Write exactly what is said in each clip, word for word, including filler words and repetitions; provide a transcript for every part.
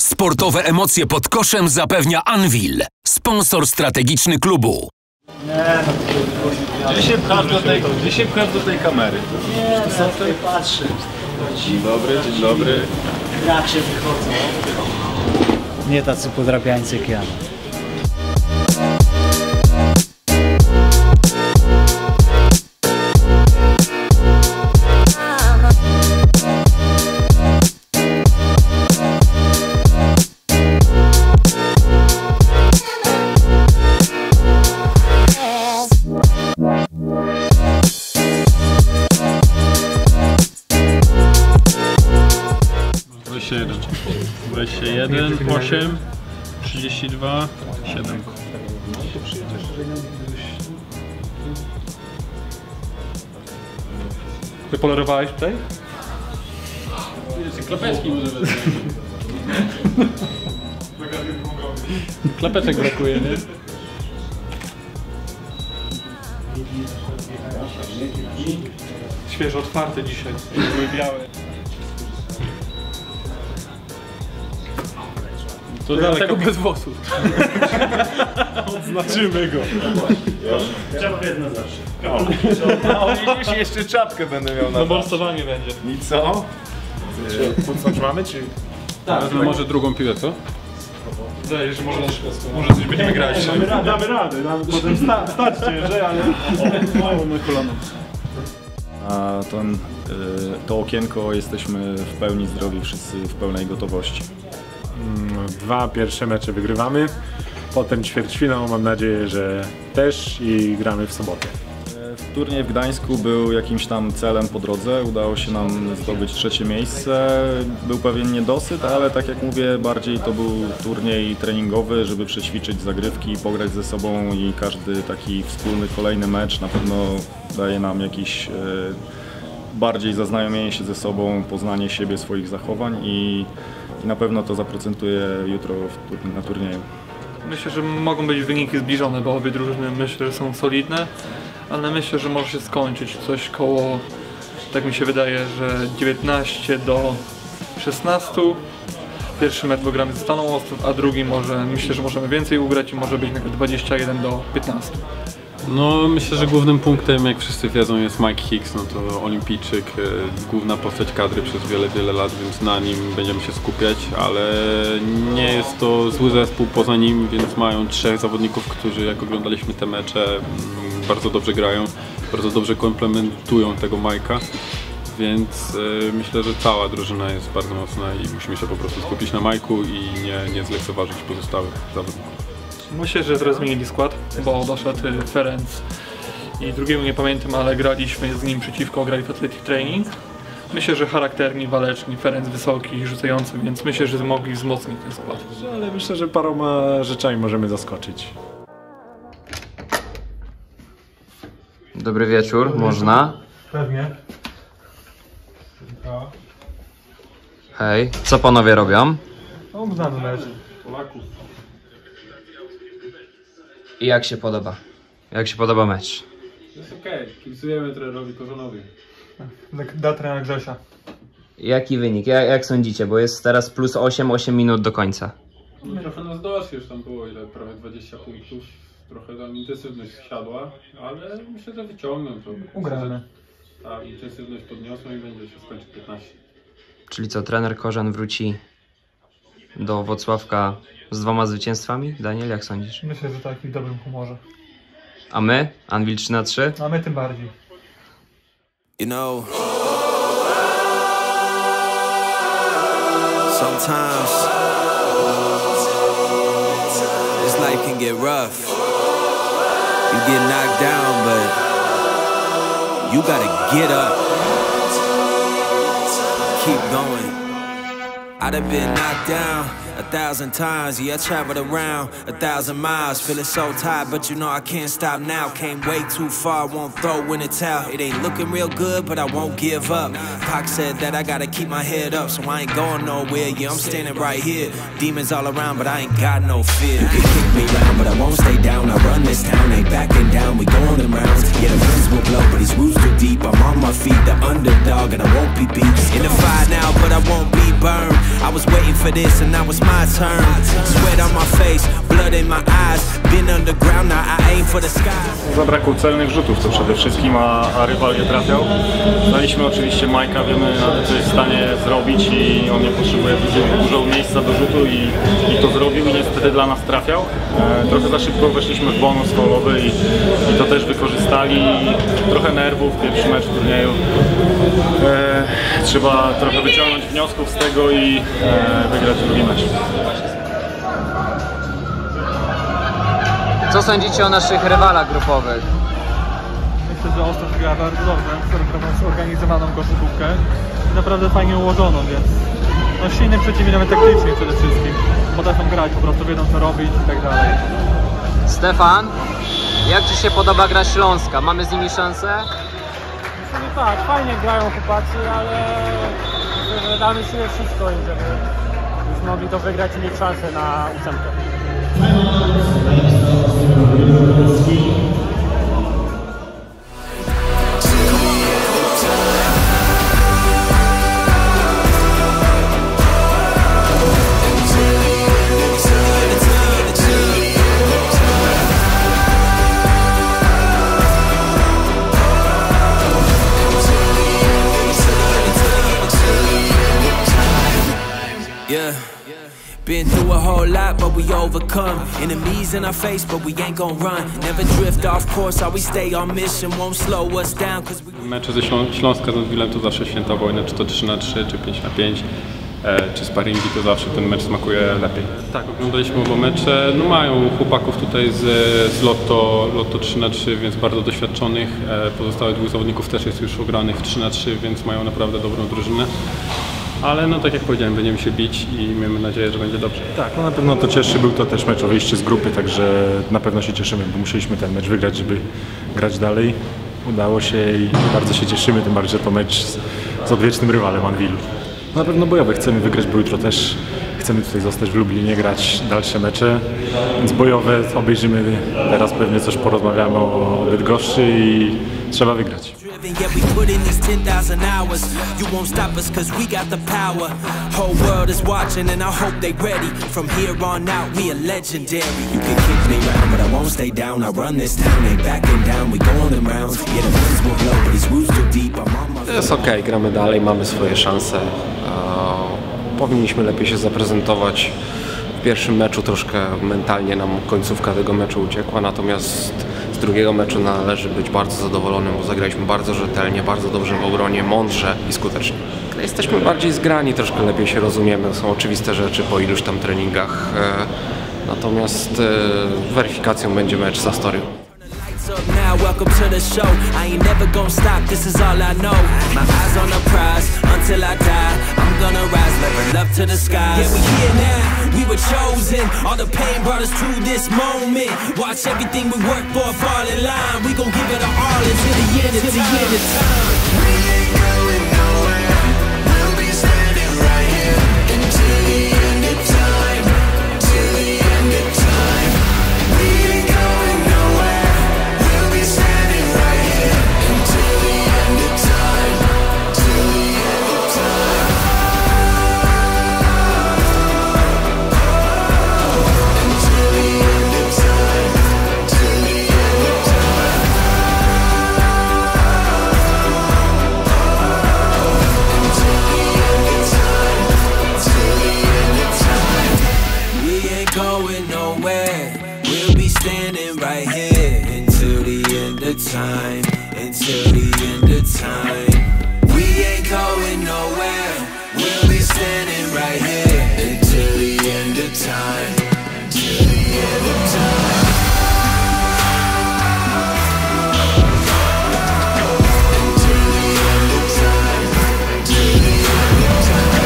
Sportowe emocje pod koszem zapewnia Anvil, sponsor strategiczny klubu. Nie, no gdzie się pchasz do tej, gdzie się pchasz do tej kamery? Nie, no tutaj patrzę. Dzień dobry, dzień dobry. Gracze wychodzą. Nie tacy podrabiańcy jak ja. dwadzieścia jeden, osiem, trzydzieści dwa, siedem. Wypolerowałeś tutaj? Klepeczki może wezmę. Klepeczek brakuje, nie? Świeżo otwarte dzisiaj, były białe. To dlatego bez włosów. Odznaczymy go. Trzeba jedno zawsze. No, widzisz, jeszcze czapkę będę miał na no morsowanie będzie. I co? Podznaczamy czy? Tak. Wezmę może drugą piłę, co? Wydaje, że może, może coś będziemy grać. Damy radę, damy radę. Potem sta, stać ciężej, ale mało na kolano. A ten, to okienko jesteśmy w pełni zdrowi, wszyscy w pełnej gotowości. Dwa pierwsze mecze wygrywamy, potem ćwierćfinał, mam nadzieję, że też i gramy w sobotę. Turniej w Gdańsku był jakimś tam celem po drodze, udało się nam zdobyć trzecie miejsce. Był pewien niedosyt, ale tak jak mówię, bardziej to był turniej treningowy, żeby przećwiczyć zagrywki, pograć ze sobą i każdy taki wspólny kolejny mecz na pewno daje nam jakiś e, bardziej zaznajomienie się ze sobą, poznanie siebie, swoich zachowań i I na pewno to zaprocentuje jutro w, na turnieju. Myślę, że mogą być wyniki zbliżone, bo obie drużyny myślę, że są solidne, ale myślę, że może się skończyć coś koło, tak mi się wydaje, że dziewiętnaście do szesnastu. Pierwszy mecz wygramy ze Stalą Ostrów, a drugi może, myślę, że możemy więcej ugrać i może być nawet dwadzieścia jeden do piętnastu. No myślę, że głównym punktem, jak wszyscy wiedzą, jest Mike Hicks, no to olimpijczyk, główna postać kadry przez wiele, wiele lat, więc na nim będziemy się skupiać, ale nie jest to zły zespół poza nim, więc mają trzech zawodników, którzy jak oglądaliśmy te mecze bardzo dobrze grają, bardzo dobrze komplementują tego Mike'a, więc myślę, że cała drużyna jest bardzo mocna i musimy się po prostu skupić na Mike'u i nie, nie zlekceważyć pozostałych zawodników. Myślę, że teraz zmienili skład, bo doszedł Ferenc i drugiego nie pamiętam, ale graliśmy z nim przeciwko, grali w Athletic Training. Myślę, że charakterni, waleczni, Ferenc wysoki, rzucający, więc myślę, że mogli wzmocnić ten skład. Ale myślę, że paroma rzeczami możemy zaskoczyć. Dobry wieczór, można? Pewnie. Hej, co panowie robią? No, znany mecz Polaków. I jak się podoba? Jak się podoba mecz? Jest okej, okay. Kibicujemy trenerowi Korzonowi. Da trenera Grzesia. Jaki wynik? Jak, jak sądzicie? Bo jest teraz plus osiem, osiem minut do końca. No, trochę nas doszło, już tam było ile? Prawie dwadzieścia punktów. Trochę tam intensywność siadła, ale myślę, że wyciągną to. Ugrane. Ta intensywność podniosą i będzie się skończyć piętnaście. Czyli co, trener Korzan wróci do Włocławka z dwoma zwycięstwami? Daniel, jak sądzisz? Myślę, że tak i w dobrym humorze. A my? Anvil trzy na trzy? A my tym bardziej. You know, sometimes this life can get rough. You get knocked down, but you gotta get up. Keep going. I'd have been knocked down a thousand times, yeah, I traveled around a thousand miles, feeling so tired, but you know I can't stop now. Came way too far, won't throw in the towel. It ain't looking real good, but I won't give up. Pac said that I gotta keep my head up, so I ain't going nowhere, yeah, I'm standing right here. Demons all around, but I ain't got no fear. You can kick me round, but I won't stay down. I run this town, ain't backing down, we going in rounds. Yeah, the winds will blow, but these roots too deep. I'm on my feet, the underdog, and I won't be beat. In the fire now, but I won't be burned. I was waiting for for this and now it's my turn. Sweat on my face, blood in my eyes. Been underground, now I aim for the sky. Zabrakło celnych rzutów to przede wszystkim, a, a rywal nie trafiał. Znaliśmy oczywiście Majka, wiemy co jest w stanie zrobić i on nie potrzebuje dużo, dużo miejsca do rzutu i, i to zrobił i niestety dla nas trafiał. E, trochę za szybko weszliśmy w bonus faulowy i, i to też wykorzystali. Trochę nerwów, pierwszy mecz w turnieju. E, trzeba trochę wyciągnąć wniosków z tego i e, wygrać drugi mecz. Co sądzicie o naszych rywalach grupowych? Myślę, że Ostro gra bardzo dobrze, robią zorganizowaną koszykówkę i naprawdę fajnie ułożoną, więc no silny przeciwnik nawet taktycznie przede wszystkim. Potrafią grać, po prostu wiedzą co robić i tak dalej. Stefan, jak Ci się podoba gra Śląska? Mamy z nimi szansę? Myślę, że tak, fajnie grają chłopacy, ale myślę, że damy sobie wszystko, żeby już mogli to wygrać i mieć szansę na ósemkę. Yeah. Been through a whole lot, but we overcome. Enemies in our face, but we ain't gon' run. Never drift off course, always stay on mission. Won't slow us down, cause we... Mecze ze Ślą Śląska z Anwilem to zawsze święta wojny, czy to trzy na trzy, czy pięć na pięć, e, czy sparingi, to zawsze ten mecz smakuje lepiej. Tak, oglądaliśmy oba mecze, no mają chłopaków tutaj z, z Lotto, Lotto trzy na trzy, więc bardzo doświadczonych. E, pozostałych dwóch zawodników też jest już ogranych w trzy na trzy, więc mają naprawdę dobrą drużynę. Ale no tak jak powiedziałem, będziemy się bić i miejmy nadzieję, że będzie dobrze. Tak, no na pewno to cieszy, był to też mecz o wyjście z grupy, także na pewno się cieszymy, bo musieliśmy ten mecz wygrać, żeby grać dalej. Udało się i bardzo się cieszymy, tym bardziej, że to mecz z, z odwiecznym rywalem Anwilu. Na pewno bojowe, chcemy wygrać, bo jutro też chcemy tutaj zostać w Lublinie, grać dalsze mecze, więc bojowe obejrzymy, teraz pewnie coś porozmawiamy o Bydgoszczy i trzeba wygrać. Yeah, we put in these ten thousand hours. You won't stop us cause we got the power. Whole world is watching and I hope they ready. From here on out, we are legendary. You can kick me round, but I won't stay down. I run this town, ain't backing down. We go on them rounds. Yeah, the winds will blow, but these roots too deep. I'm on my... To jest okej, okay, gramy dalej, mamy swoje szanse. Uh, powinniśmy lepiej się zaprezentować. W pierwszym meczu troszkę mentalnie nam końcówka tego meczu uciekła, natomiast z drugiego meczu należy być bardzo zadowolonym, bo zagraliśmy bardzo rzetelnie, bardzo dobrze w obronie, mądrze i skutecznie. Jesteśmy bardziej zgrani, troszkę lepiej się rozumiemy, są oczywiste rzeczy po iluś tam treningach, natomiast weryfikacją będzie mecz z Astorią. Up now, welcome to the show. I ain't never gonna stop, this is all I know. My eyes on the prize, until I die I'm gonna rise, level up to the skies. Yeah, we here now, we were chosen. All the pain brought us to this moment. Watch everything we work for fall in line. We gon' give it our all until the end, until the end of time. We ain't going nowhere. We'll be standing right here until the end of time. Till the end of time. We ain't going nowhere. Standing right here until the end of time, till the end of time. Until the end of time, till the end of time. Until the end of time, till the end of time. We ain't going nowhere. We'll be standing right here until the end of time, until the end of time. We ain't going nowhere. We'll be standing right here until the end of time, till the end of time. Until the end of time, till the end of time.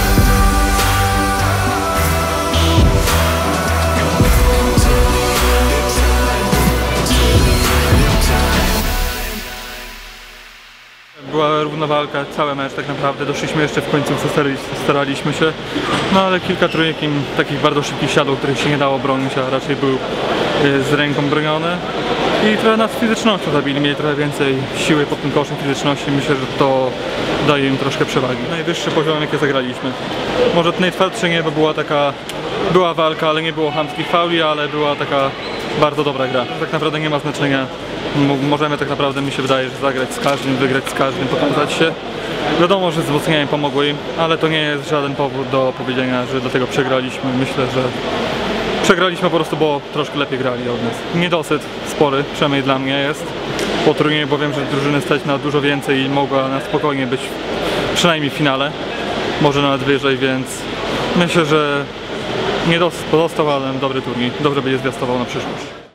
Była równa walka, cały mecz tak naprawdę, doszliśmy jeszcze w końcu, staraliśmy się, no ale kilka trójek im takich bardzo szybkich siadł, których się nie dało bronić, a raczej był z ręką broniony i trochę nas fizycznością zabili, mieli trochę więcej siły pod tym koszem fizyczności, myślę, że to daje im troszkę przewagi. Najwyższy poziom, jakie zagraliśmy. Może najtwardsze nie, bo była taka, była walka, ale nie było chamskich fauli, ale była taka bardzo dobra gra. Tak naprawdę nie ma znaczenia. Możemy tak naprawdę, mi się wydaje, że zagrać z każdym, wygrać z każdym, pokazać się. Wiadomo, że wzmocnienia pomogły im, ale to nie jest żaden powód do powiedzenia, że dlatego przegraliśmy. Myślę, że przegraliśmy po prostu, bo troszkę lepiej grali od nas. Niedosyt spory, przynajmniej dla mnie jest po turnieju, bo wiem, że drużyny stać na dużo więcej i mogła na spokojnie być przynajmniej w finale, może nawet wyżej, więc myślę, że niedosyt pozostał, ale dobry turniej, dobrze będzie zwiastował na przyszłość.